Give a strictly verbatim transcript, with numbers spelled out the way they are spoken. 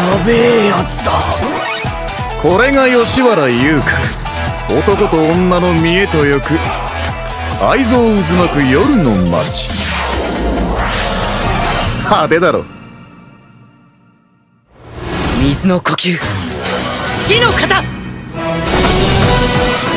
べえやつだ。 これが吉原優香、男と女の見栄とよく愛憎渦巻く夜の街。派手だろ。 水の呼吸、火の型。